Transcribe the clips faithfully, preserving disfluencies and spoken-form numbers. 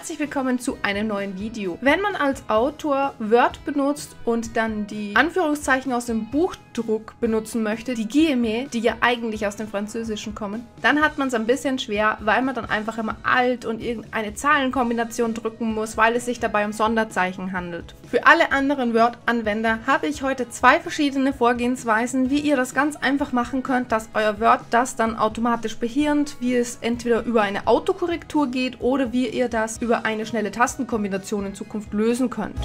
Herzlich willkommen zu einem neuen Video. Wenn man als Autor Word benutzt und dann die Anführungszeichen aus dem Buchdruck benutzen möchte, die Guillemets, die ja eigentlich aus dem Französischen kommen, dann hat man es ein bisschen schwer, weil man dann einfach immer Alt und irgendeine Zahlenkombination drücken muss, weil es sich dabei um Sonderzeichen handelt. Für alle anderen Word-Anwender habe ich heute zwei verschiedene Vorgehensweisen, wie ihr das ganz einfach machen könnt, dass euer Word das dann automatisch behirnt, wie es entweder über eine Autokorrektur geht oder wie ihr das über eine schnelle Tastenkombination in Zukunft lösen könnt.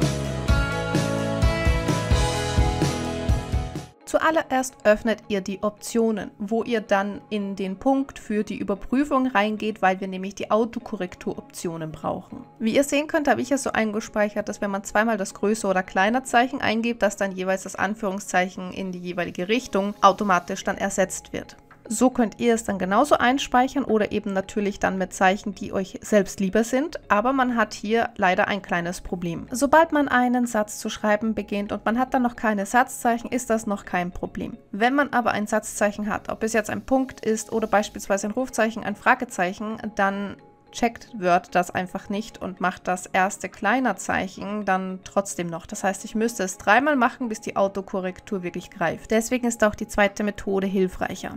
Zuallererst öffnet ihr die Optionen, wo ihr dann in den Punkt für die Überprüfung reingeht, weil wir nämlich die Autokorrekturoptionen brauchen. Wie ihr sehen könnt, habe ich es so eingespeichert, dass wenn man zweimal das größere oder kleiner Zeichen eingibt, dass dann jeweils das Anführungszeichen in die jeweilige Richtung automatisch dann ersetzt wird. So könnt ihr es dann genauso einspeichern oder eben natürlich dann mit Zeichen, die euch selbst lieber sind, aber man hat hier leider ein kleines Problem. Sobald man einen Satz zu schreiben beginnt und man hat dann noch keine Satzzeichen, ist das noch kein Problem. Wenn man aber ein Satzzeichen hat, ob es jetzt ein Punkt ist oder beispielsweise ein Rufzeichen, ein Fragezeichen, dann checkt Word das einfach nicht und macht das erste kleine Zeichen dann trotzdem noch. Das heißt, ich müsste es dreimal machen, bis die Autokorrektur wirklich greift. Deswegen ist auch die zweite Methode hilfreicher.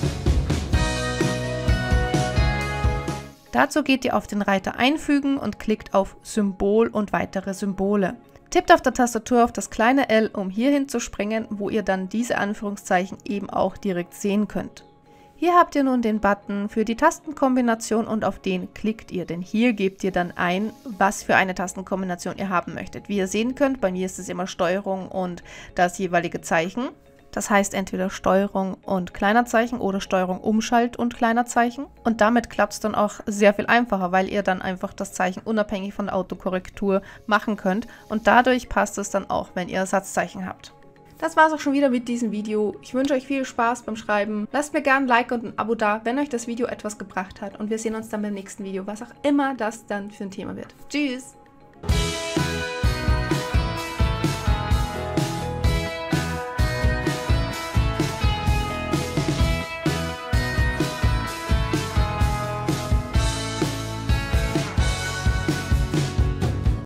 Dazu geht ihr auf den Reiter Einfügen und klickt auf Symbol und weitere Symbole. Tippt auf der Tastatur auf das kleine L, um hier hinzuspringen, wo ihr dann diese Anführungszeichen eben auch direkt sehen könnt. Hier habt ihr nun den Button für die Tastenkombination und auf den klickt ihr, denn hier gebt ihr dann ein, was für eine Tastenkombination ihr haben möchtet. Wie ihr sehen könnt, bei mir ist es immer Steuerung und das jeweilige Zeichen. Das heißt entweder Steuerung und kleiner Zeichen oder Steuerung Umschalt und kleiner Zeichen. Und damit klappt es dann auch sehr viel einfacher, weil ihr dann einfach das Zeichen unabhängig von der Autokorrektur machen könnt. Und dadurch passt es dann auch, wenn ihr Satzzeichen habt. Das war's auch schon wieder mit diesem Video. Ich wünsche euch viel Spaß beim Schreiben. Lasst mir gerne ein Like und ein Abo da, wenn euch das Video etwas gebracht hat. Und wir sehen uns dann beim nächsten Video, was auch immer das dann für ein Thema wird. Tschüss!